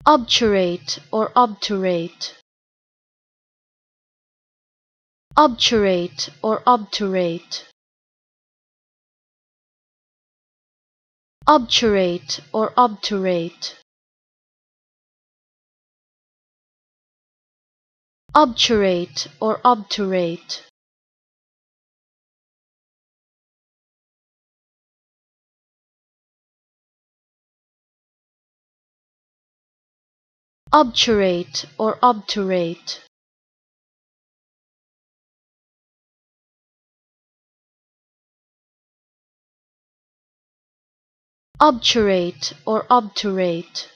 Obturate or obturate. Obturate or obturate. Obturate or obturate. Obturate or obturate. Obturate or obturate. Obturate or obturate.